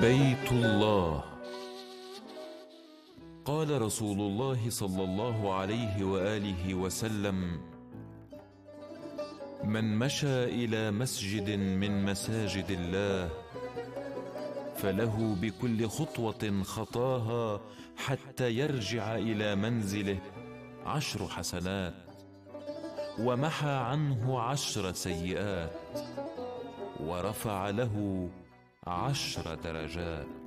بيت الله. قال رسول الله صلى الله عليه وآله وسلم: من مشى إلى مسجد من مساجد الله فله بكل خطوة خطاها حتى يرجع إلى منزله 10 حسنات، ومحى عنه 10 سيئات، ورفع له 10 درجات.